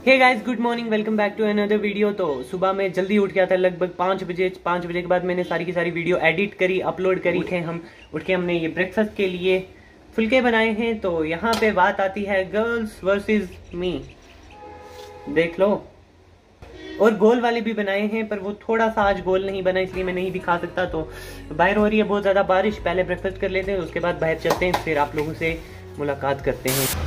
Hey guys, good morning, welcome back to another video. तो सुबह में जल्दी उठ गया था, लगभग 5 बजे। 5 बजे के बाद मैंने सारी की सारी वीडियो एडिट करी, अपलोड करी। उठ के हमने ये ब्रेकफास्ट के लिए फुलके बनाए हैं। तो यहाँ पे बात आती है गर्ल्स वर्सेस मी, देख लो। और गोल वाले भी बनाए हैं, पर वो थोड़ा सा आज गोल नहीं बना, इसलिए मैं नहीं दिखा सकता। तो बाहर हो रही है बहुत ज़्यादा बारिश, पहले ब्रेकफास्ट कर लेते हैं, उसके बाद बाहर चलते हैं, फिर आप लोगों से मुलाकात करते हैं।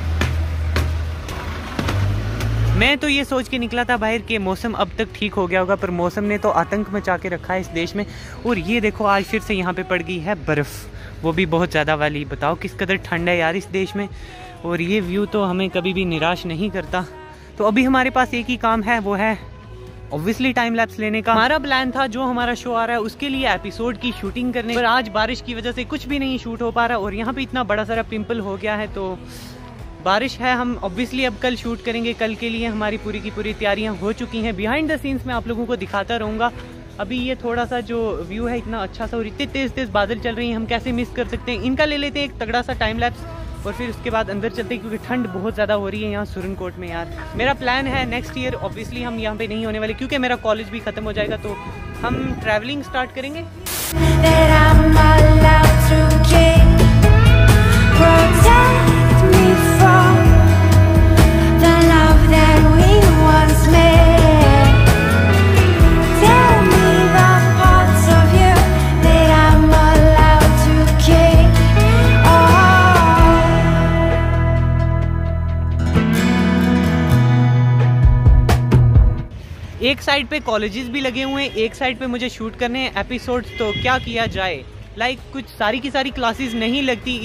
मैं तो ये सोच के निकला था बाहर के मौसम अब तक ठीक हो गया होगा, पर मौसम ने तो आतंक मचा के रखा है इस देश में। और ये देखो, आज फिर से यहाँ पे पड़ गई है बर्फ़, वो भी बहुत ज़्यादा वाली। बताओ किस कदर ठंड है यार इस देश में। और ये व्यू तो हमें कभी भी निराश नहीं करता। तो अभी हमारे पास एक ही काम है, वो है ऑब्वियसली टाइम लैप्स लेने का। हमारा प्लान था जो हमारा शो आ रहा है उसके लिए एपिसोड की शूटिंग करने, पर आज बारिश की वजह से कुछ भी नहीं शूट हो पा रहा। और यहाँ पे इतना बड़ा सारा पिंपल हो गया है, तो बारिश है। हम ऑब्वियसली अब कल शूट करेंगे। कल के लिए हमारी पूरी की पूरी तैयारियां हो चुकी हैं। बिहाइंड द सीन्स मैं आप लोगों को दिखाता रहूँगा। अभी ये थोड़ा सा जो व्यू है इतना अच्छा सा, और इतने तेज़ तेज़ बादल चल रही हैं, हम कैसे मिस कर सकते हैं। इनका ले लेते हैं एक तगड़ा सा टाइम लैप्स, और फिर उसके बाद अंदर चलते हैं, क्योंकि ठंड बहुत ज़्यादा हो रही है यहाँ सुरनकोट में यार। मेरा प्लान है नेक्स्ट ईयर, ऑब्वियसली हम यहाँ पे नहीं होने वाले, क्योंकि मेरा कॉलेज भी ख़त्म हो जाएगा, तो हम ट्रैवलिंग स्टार्ट करेंगे। एक साइड पे कॉलेजेस भी लगे हुए हैं, एक साइड पे मुझे शूट करने हैं एपिसोड्स। तो क्या किया जाए, कुछ सारी की सारी क्लासेस नहीं लगती,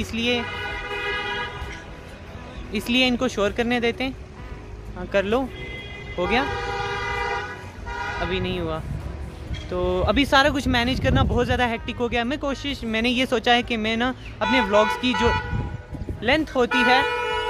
इसलिए इनको शोर करने देते हैं। हाँ कर लो, हो गया, अभी नहीं हुआ। तो अभी सारा कुछ मैनेज करना बहुत ज़्यादा हेक्टिक हो गया। मैंने ये सोचा है कि मैं ना अपने व्लॉग्स की जो लेंथ होती है,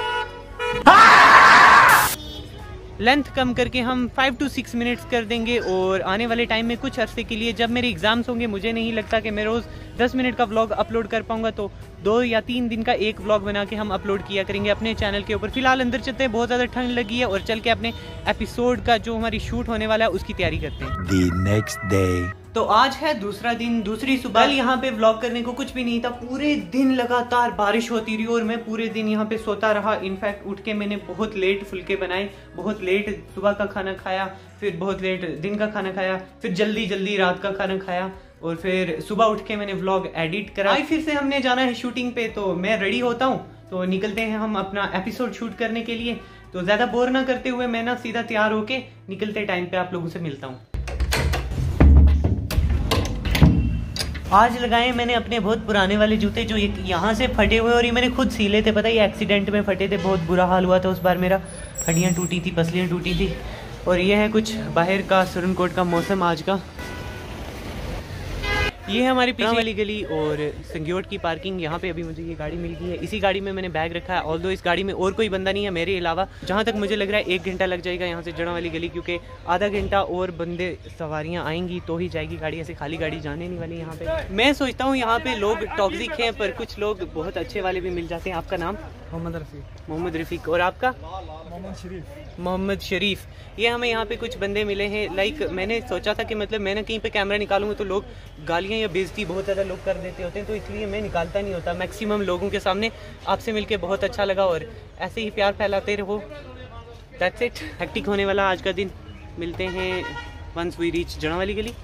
लेंथ कम करके हम 5 to 6 मिनट्स कर देंगे। और आने वाले टाइम में कुछ अरसे के लिए, जब मेरे एग्जाम्स होंगे, मुझे नहीं लगता कि मैं रोज़ 10 मिनट का व्लॉग अपलोड कर पाऊंगा, तो 2 या 3 दिन का एक व्लॉग बना के हम अपलोड किया करेंगे अपने चैनल के ऊपर। फिलहाल अंदर चलते हैं, बहुत ज़्यादा ठंड लगी है, और चल के अपने एपिसोड का जो हमारी शूट होने वाला है उसकी तैयारी करते हैं। The next day. तो आज है दूसरा दिन, दूसरी सुबह। कल यहाँ पे व्लॉग करने को कुछ भी नहीं था, पूरे दिन लगातार बारिश होती रही, और मैं पूरे दिन यहाँ पे सोता रहा। इनफैक्ट उठ के मैंने बहुत लेट फुलके बनाए, बहुत लेट सुबह का खाना खाया, फिर बहुत लेट दिन का खाना खाया, फिर जल्दी जल्दी रात का खाना खाया, और फिर सुबह उठ के मैंने व्लॉग एडिट करा। फिर से हमने जाना है शूटिंग पे, तो मैं रेडी होता हूँ, तो निकलते हैं हम अपना एपिसोड शूट करने के लिए। तो ज्यादा बोर ना करते हुए मैं ना सीधा तैयार होके निकलते टाइम पे आप लोगों से मिलता हूँ। आज लगाए मैंने अपने बहुत पुराने वाले जूते, जो यहाँ से फटे हुए, और ये मैंने खुद सीले थे। पता है, ये एक्सीडेंट में फटे थे, बहुत बुरा हाल हुआ था उस बार मेरा, हड्डियाँ टूटी थी, पसलियाँ टूटी थी। और ये है कुछ बाहर का सुरनकोट का मौसम आज का। ये है हमारी पीछे वाली गली और संग्योट की पार्किंग। यहाँ पे अभी मुझे ये गाड़ी मिल गई है, इसी गाड़ी में मैंने बैग रखा है। ऑल्दो इस गाड़ी में और कोई बंदा नहीं है मेरे अलावा। जहाँ तक मुझे लग रहा है 1 घंटा लग जाएगा यहाँ से जड़ा वाली गली, क्योंकि आधा घंटा और बंदे सवारियाँ आएंगी तो ही जाएगी गाड़ी, ऐसे खाली गाड़ी जाने नहीं वाली यहाँ पे। मैं सोचता हूँ यहाँ पे लोग टॉक्सिक हैं, पर कुछ लोग बहुत अच्छे वाले भी मिल जाते हैं। आपका नाम? मोहम्मद रफीक। और आपका? मोहम्मद शरीफ। ये हमें यहाँ पे कुछ बंदे मिले हैं। मैंने सोचा था कि मतलब मैं ना कहीं पे कैमरा निकालूंगा तो लोग गालियाँ या बेइज्जती बहुत ज़्यादा लोग कर देते होते हैं, तो इसलिए मैं निकालता नहीं होता मैक्सिमम लोगों के सामने। आपसे मिलके बहुत अच्छा लगा, और ऐसे ही प्यार फैलाते रहो। That's it. हेक्टिक होने वाला आज का दिन। मिलते हैं वंस वी रीच जड़ा वाली गली।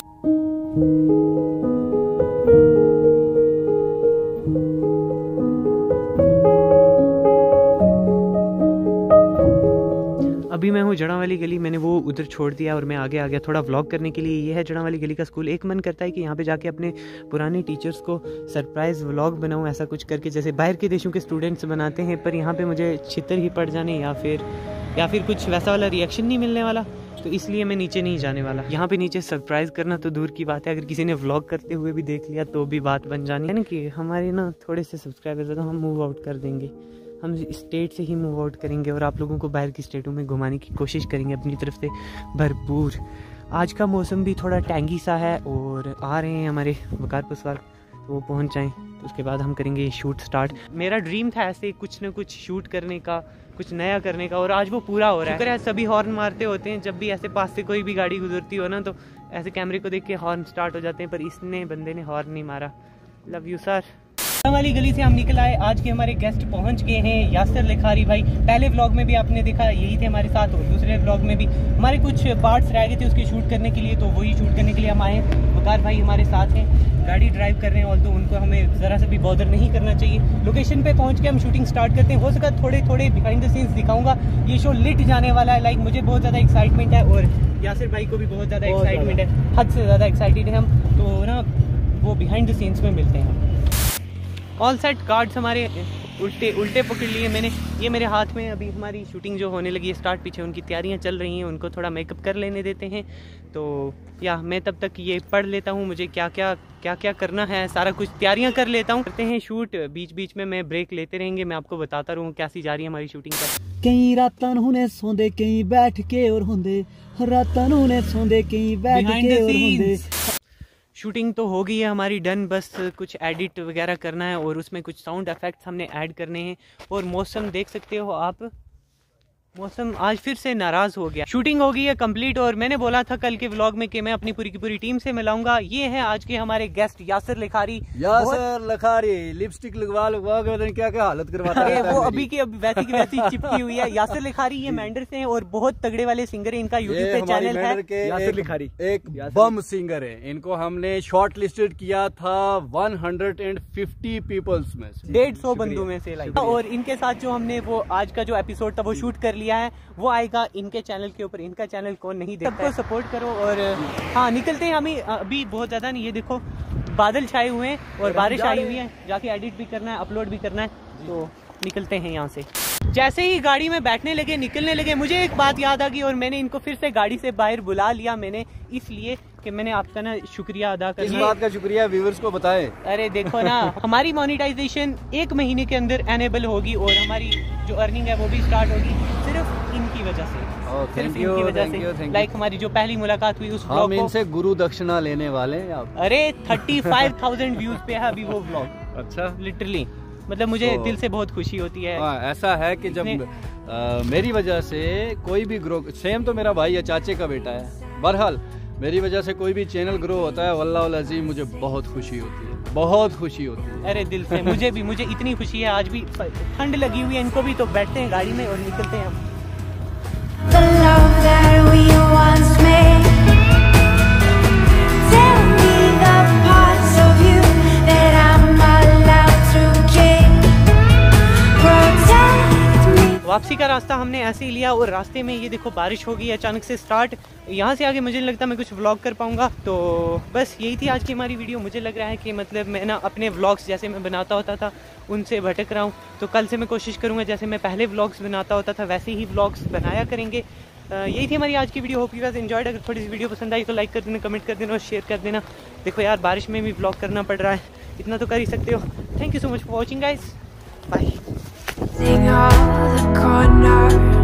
अभी मैं हूँ जड़ा वाली गली, मैंने वो उधर छोड़ दिया और मैं आगे आ गया थोड़ा व्लॉग करने के लिए। ये है जड़ा वाली गली का स्कूल। एक मन करता है कि यहाँ पे जाके अपने पुराने टीचर्स को सरप्राइज़ व्लॉग बनाऊँ, ऐसा कुछ करके जैसे बाहर के देशों के स्टूडेंट्स बनाते हैं, पर यहाँ पे मुझे छितर ही पड़ जाने या फिर कुछ वैसा वाला रिएक्शन नहीं मिलने वाला, तो इसलिए मैं नीचे नहीं जाने वाला। यहाँ पे नीचे सरप्राइज़ करना तो दूर की बात है, अगर किसी ने व्लॉग करते हुए भी देख लिया तो भी बात बन जानी है ना, कि हमारे ना थोड़े से सब्सक्राइबर्स तो हम मूव आउट कर देंगे, हम स्टेट से ही मूव आउट करेंगे और आप लोगों को बाहर की स्टेटों में घुमाने की कोशिश करेंगे अपनी तरफ से भरपूर। आज का मौसम भी थोड़ा टैंगी सा है, और आ रहे हैं हमारे वकार पुसवाल, तो वो पहुंच जाएं तो उसके बाद हम करेंगे शूट स्टार्ट। मेरा ड्रीम था ऐसे कुछ ना कुछ शूट करने का, कुछ नया करने का, और आज वो पूरा हो रहा है। अगर सभी हॉर्न मारते होते हैं जब भी ऐसे पास से कोई भी गाड़ी गुजरती हो ना, तो ऐसे कैमरे को देख के हॉर्न स्टार्ट हो जाते हैं, पर इसने बंदे ने हॉर्न नहीं मारा। Love you sir. वाली गली से हम निकल आए। आज के हमारे गेस्ट पहुंच गए हैं, यासर लिखारी भाई। पहले व्लॉग में भी आपने देखा यही थे हमारे साथ, और दूसरे व्लॉग में भी हमारे कुछ पार्ट्स रह गए थे उसके शूट करने के लिए, तो वही शूट करने के लिए हम आए। वकार भाई हमारे साथ हैं, गाड़ी ड्राइव कर रहे हैं, और तो उनको हमें ज़रा सा भी बॉदर नहीं करना चाहिए। लोकेशन पे पहुंच के हम शूटिंग स्टार्ट करते हैं। हो सका थोड़े थोड़े बिहाइंड द सीन्स दिखाऊंगा। ये शो लिट जाने वाला है, लाइक मुझे बहुत ज़्यादा एक्साइटमेंट है, और यासर भाई को भी बहुत ज़्यादा एक्साइटमेंट है, हद से ज़्यादा एक्साइटेड है हम। तो ना वो बिहाइंड द सीन्स में मिलते हैं। ऑल सेट कार्ड्स हमारे उल्टे पकड़ लिए मैंने। ये मेरे हाथ में अभी हमारी शूटिंग जो होने लगी है स्टार्ट, पीछे उनकी तैयारियां चल रही हैं, उनको थोड़ा मेकअप कर लेने देते हैं। तो या मैं तब तक ये पढ़ लेता हूँ, मुझे क्या क्या करना है, सारा कुछ तैयारियां कर लेता हूँ। करते हैं शूट, बीच बीच में मैं ब्रेक लेते रहेंगे, मैं आपको बताता रहूँ कैसी जा रही है हमारी शूटिंग का। कई रातां नूं ने सोंदे, कई बैठ के और होंदे, रातां नूं ने सोंदे, कई बैठ के और होंदे। शूटिंग तो हो गई है हमारी डन, बस कुछ एडिट वगैरह करना है, और उसमें कुछ साउंड इफेक्ट्स हमने ऐड करने हैं। और मौसम देख सकते हो आप, मौसम आज फिर से नाराज हो गया। शूटिंग हो गई है कंप्लीट, और मैंने बोला था कल के व्लॉग में कि मैं अपनी पूरी की पूरी टीम से मिलाऊंगा। ये है आज के हमारे गेस्ट यासर लिखारी। यासर लिखारी लिपस्टिक लगवा के क्या क्या हालत करवाता है वो अभी की अब वैसी की वैसी चिपकी हुई है। यासर लिखारी ये मेंडर से हैं, और बहुत तगड़े वाले सिंगर है। इनका यूट्यूब पे चैनल है यासर लिखारी, एक बम सिंगर है। इनको हमने शॉर्ट लिस्टेड किया था 150 पीपल्स में, 150 बंदों में से लाइक। और इनके साथ जो हमने वो आज का जो एपिसोड था वो शूट कर लिया है, वो आएगा इनके चैनल के ऊपर। इनका चैनल कौन नहीं देखता, सबको सपोर्ट करो। और हाँ, निकलते हैं हमें अभी बहुत ज्यादा नहीं, ये देखो बादल छाए हुए हैं और बारिश आई हुई है, जाके एडिट भी करना है, अपलोड भी करना है, तो निकलते हैं यहाँ से। जैसे ही गाड़ी में बैठने लगे, निकलने लगे, मुझे एक बात याद आ गई, और मैंने इनको फिर से गाड़ी से बाहर बुला लिया। मैंने इसलिए कि मैंने आपका ना शुक्रिया अदा कर। इस बात का शुक्रिया व्यूअर्स को बताएं। अरे देखो ना, हमारी मोनेटाइजेशन 1 महीने के अंदर एनेबल होगी, और हमारी जो अर्निंग है वो भी स्टार्ट होगी सिर्फ इनकी वजह से। सिर्फ इनकी वजह से। लाइक हमारी जो पहली मुलाकात हुई उस व्लॉग को, इनसे गुरु दक्षिणा लेने वाले हैं आप। अरे 35,000 व्यूज पे है अभी वो व्लॉग। अच्छा, लिटरली मतलब मुझे दिल से बहुत खुशी होती है। ऐसा है कि जब मेरी वजह से कोई भी ग्रो, सेम तो मेरा भाई या चाचे का बेटा है, बहरहाल मेरी वजह से कोई भी चैनल ग्रो होता है, वल्लाह अज़ीम मुझे बहुत खुशी होती है, बहुत खुशी होती है। अरे दिल से मुझे इतनी खुशी है। आज भी ठंड लगी हुई है इनको भी, तो बैठते हैं गाड़ी में और निकलते हैं हम। वापसी का रास्ता हमने ऐसे ही लिया, और रास्ते में ये देखो बारिश हो गई अचानक से स्टार्ट। यहाँ से आगे मुझे नहीं लगता मैं कुछ व्लॉग कर पाऊँगा। तो बस यही थी आज की हमारी वीडियो। मुझे लग रहा है कि मतलब मैं ना अपने व्लॉग्स जैसे मैं बनाता होता था उनसे भटक रहा हूँ, तो कल से मैं कोशिश करूँगा जैसे मैं पहले व्लॉग्स बनाता होता था वैसे ही व्लॉग्स बनाया करेंगे। यही थी हमारी आज की video. Hope you guys enjoyed. अगर थोड़ी सी वीडियो पसंद आई तो लाइक कर देना, कमेंट कर देना और शेयर कर देना। देखो यार, बारिश में भी व्लॉग करना पड़ रहा है, इतना तो कर ही सकते हो। Thank you so much for watching guys, bye.